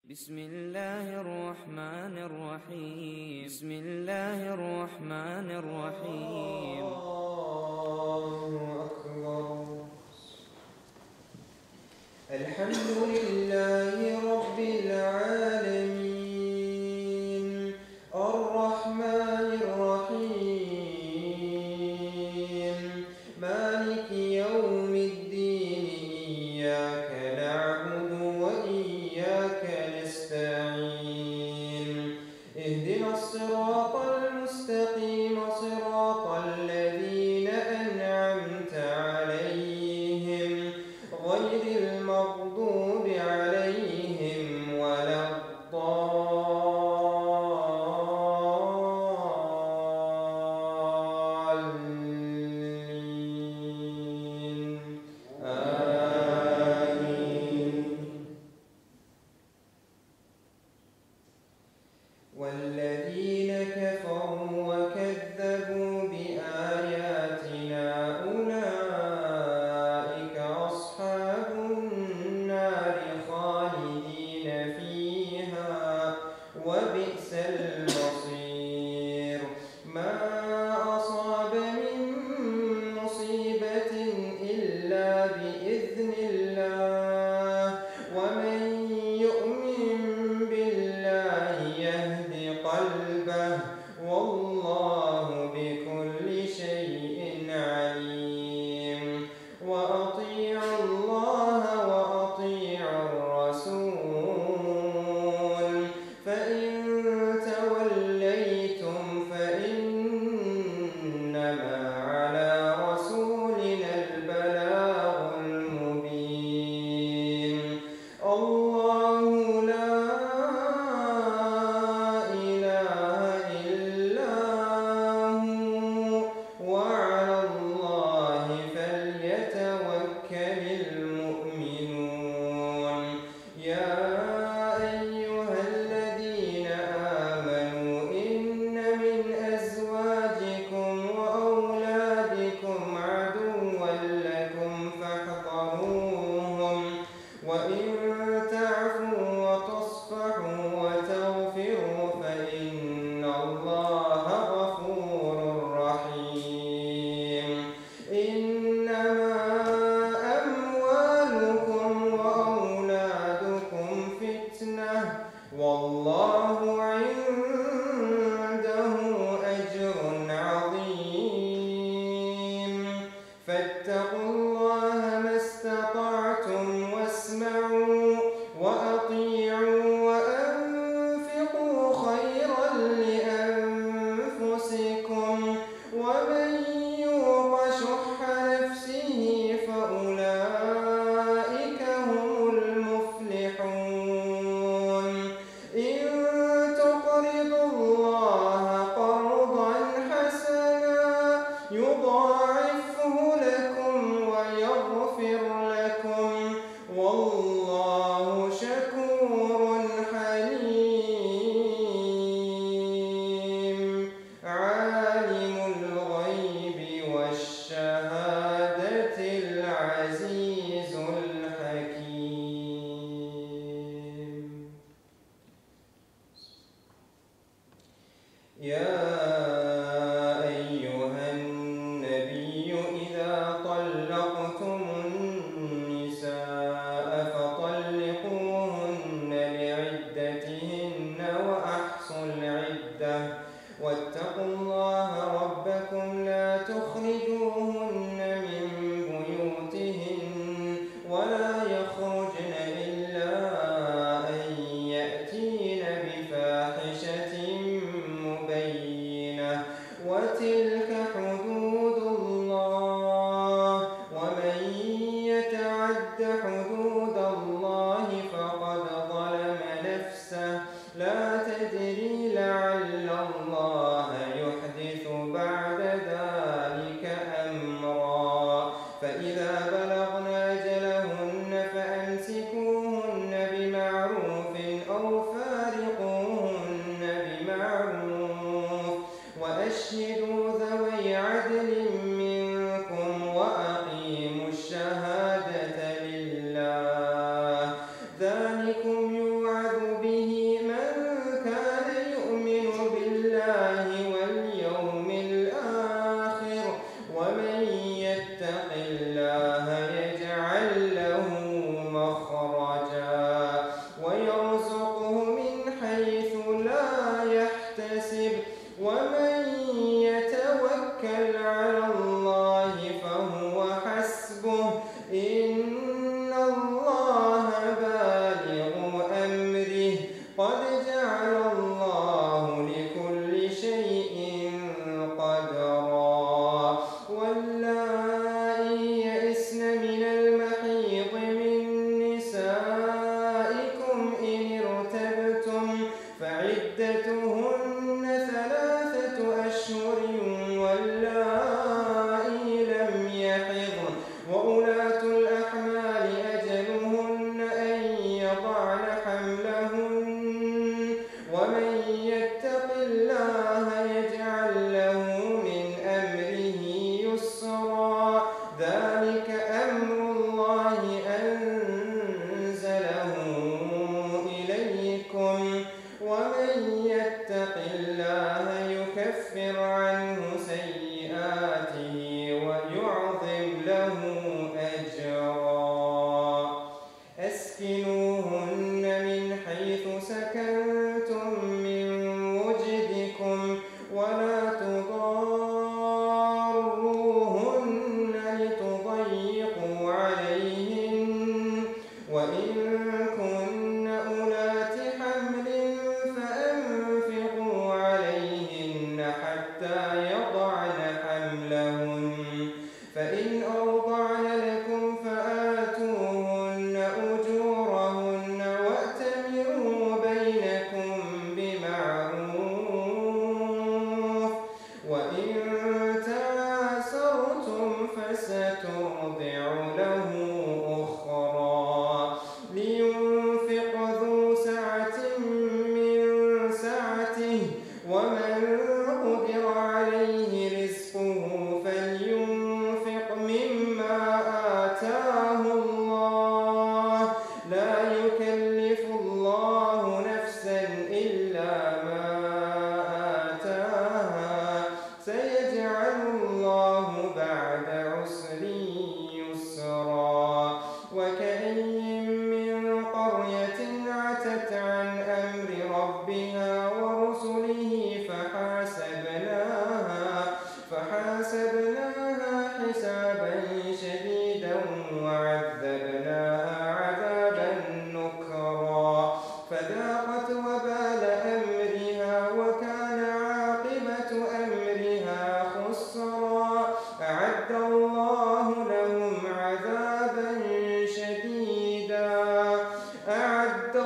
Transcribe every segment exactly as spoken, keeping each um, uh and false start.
بسم الله الرحمن الرحيم بسم الله الرحمن الرحيم الله أكبر. الحمد لله رب العالمين الرحمن الرحيم مالك يوم الدين إياك نعبد وإياك نستعين اهدنا الصراط المستقيم صراط الذين أنعمت عليهم غير المغضوب عليهم ولا الضالين آمين. والذين كفروا وكذبوا بآياتنا أولئك أصحاب النار خالدين فيها وبئس المصير. ما أصاب من مصيبة إلا بإذن الله ومن يؤمن بالله يهد قلبه والله بكل شيء عليم. وأطيعوا الله وأطيعوا الرسول فإن توليتم فإنما على رسولنا البلاغ المبين. الله لا إله إلا هو وعلى الله فليتوكل المؤمنون. يا أيها الذين آمنوا إن من أزواجكم وأولادكم عدوا لكم فاحذروهم وإن تعفوا وتصفحوا وتغفروا فإن الله غفور رحيم. إنما أموالكم وأولادكم فتنة والله عنده أجر عظيم. فاتقوا الله ما استطعتم واسمعوا وأطيعوا وأنفقوا خيرا لأنفسكم ومن يوق شح نفسه فأولئك هم المفلحون. إن تقرضوا الله قرضا حسنا يضاعفه لكم ويغفر لكم والله شكور حليم. عالم الغيب والشهادة العزيز الحكيم. يا أيها النبي إذا طلقتم النساء فطلقوهن لعدتهن وأحصوا العدة واتقوا الله ربكم لا تخرجوهن من بيوتهن ولا يخرجن إلا أن يأتين بفاحشة مبينة وتلك حدود الله ومن يتعد حدود الله فقد ظلم نفسه. لا تدري لعل الله يحدث بعد ذلك أمرا. فإذا بلغن أجلهن فأمسكوهن بمعروف أو فارقوهن بمعروف وأشهدوا ذوي عدل منكم وأقيموا الشهادة لله. ذلكم يوعظ به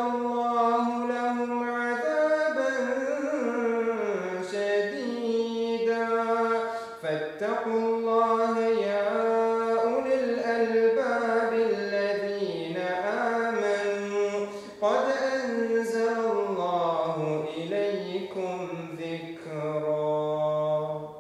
الله لهم عذابا شديدا فاتقوا الله يا أولي الألباب الذين آمنوا قد أنزل الله إليكم ذكرا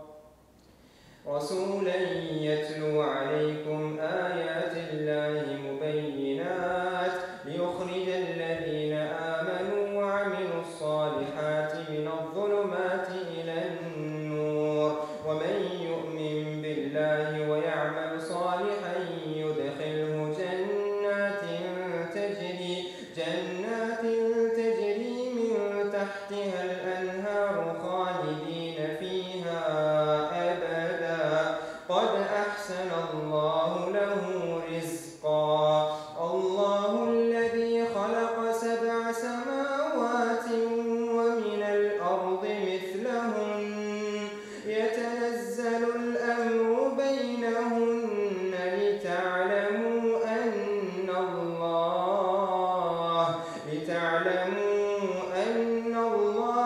رسولا يتلو عليكم آيات الله مبينات ليخرج الذين آمنوا وعملوا الصالحات من الظلمات إلى النور ومن يؤمن بالله ويعمل صالحا يدخله جنات تجري جنات تجري من تحتها الأنهار خالدين فيها أبدا قد أحسن الله له رزقا الله الذي خلق سبع سماوات ومن الأرض مثلهن يتنزل الأمر بينهن لتعلموا أن الله لتعلموا أن الله